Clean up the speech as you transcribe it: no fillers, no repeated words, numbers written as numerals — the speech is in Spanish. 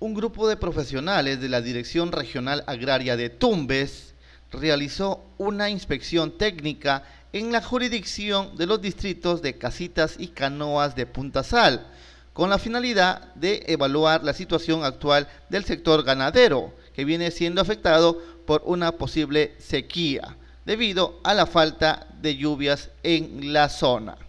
Un grupo de profesionales de la Dirección Regional Agraria de Tumbes realizó una inspección técnica en la jurisdicción de los distritos de Casitas y Canoas de Punta Sal, con la finalidad de evaluar la situación actual del sector ganadero, que viene siendo afectado por una posible sequía, debido a la falta de lluvias en la zona.